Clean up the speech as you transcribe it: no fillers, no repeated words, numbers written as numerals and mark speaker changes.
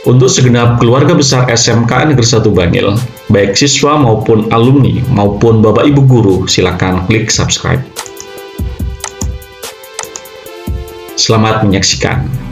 Speaker 1: Untuk segenap keluarga besar SMK Negeri 1 Bangil, baik siswa maupun alumni maupun Bapak Ibu guru, silakan klik subscribe. Selamat menyaksikan.